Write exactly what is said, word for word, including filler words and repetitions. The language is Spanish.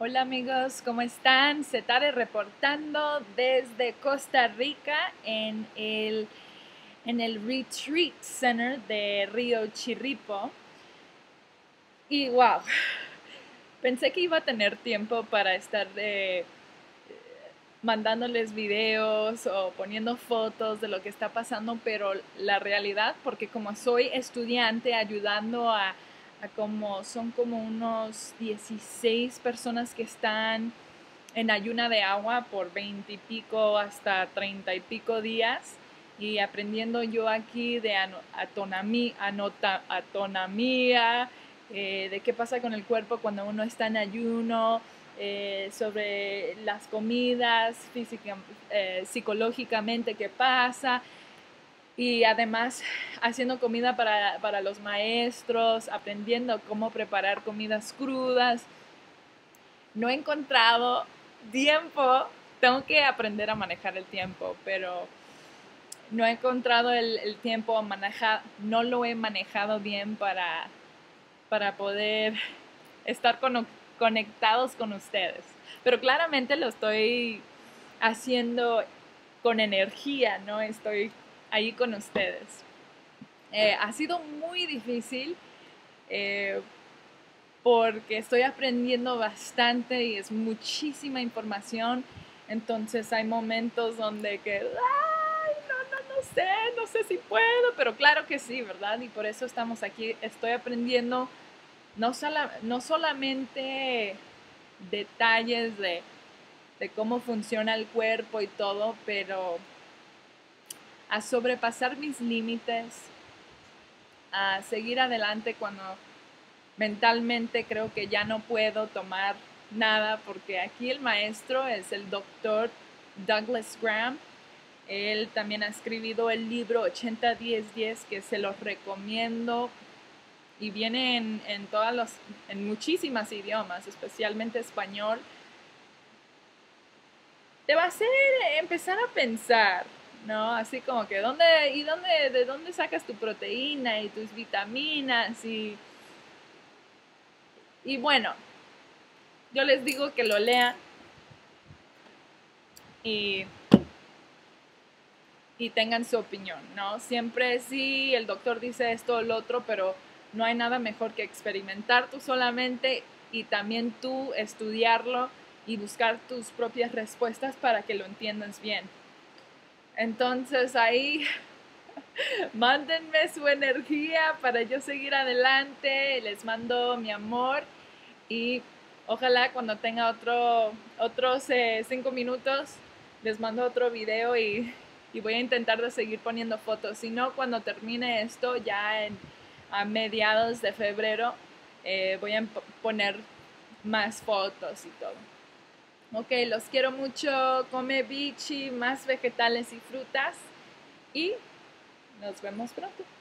Hola amigos, ¿cómo están? Setare reportando desde Costa Rica en el, en el Retreat Center de Río Chirripo. Y wow, pensé que iba a tener tiempo para estar eh, mandándoles videos o poniendo fotos de lo que está pasando, pero la realidad, porque como soy estudiante ayudando a, a como son como unos dieciséis personas que están en ayuna de agua por veinte y pico hasta treinta y pico días y aprendiendo yo aquí de atonomía, anota, atonomía eh, de qué pasa con el cuerpo cuando uno está en ayuno, eh, sobre las comidas, física, eh, psicológicamente qué pasa, y además haciendo comida para, para los maestros, aprendiendo cómo preparar comidas crudas. No he encontrado tiempo, tengo que aprender a manejar el tiempo, pero no he encontrado el, el tiempo a manejar, no lo he manejado bien para, para poder estar con, conectados con ustedes. Pero claramente lo estoy haciendo con energía, ¿no? Estoy ahí con ustedes. Eh, ha sido muy difícil eh, porque estoy aprendiendo bastante y es muchísima información. Entonces hay momentos donde que, ay, no, no, no sé, no sé si puedo, pero claro que sí, ¿verdad? Y por eso estamos aquí. Estoy aprendiendo no, sola, no solamente detalles de, de cómo funciona el cuerpo y todo, pero a sobrepasar mis límites, a seguir adelante cuando mentalmente creo que ya no puedo tomar nada, porque aquí el maestro es el doctor Douglas Graham. Él también ha escrito el libro ochenta diez diez, que se los recomiendo y viene en, en, todas los, en muchísimas idiomas, especialmente español. Te va a hacer empezar a pensar, ¿no? Así como que, ¿dónde, y dónde, de dónde sacas tu proteína y tus vitaminas? Y, y bueno, yo les digo que lo lean y, y tengan su opinión, ¿no? Siempre sí, el doctor dice esto o lo otro, pero no hay nada mejor que experimentar tú solamente y también tú estudiarlo y buscar tus propias respuestas para que lo entiendas bien. Entonces ahí mándenme su energía para yo seguir adelante. Les mando mi amor y ojalá cuando tenga otro, otros eh, cinco minutos les mando otro video y, y voy a intentar de seguir poniendo fotos. Si no, cuando termine esto ya en, a mediados de febrero eh, voy a poner más fotos y todo. Ok, los quiero mucho. Come bichi, más vegetales y frutas y nos vemos pronto.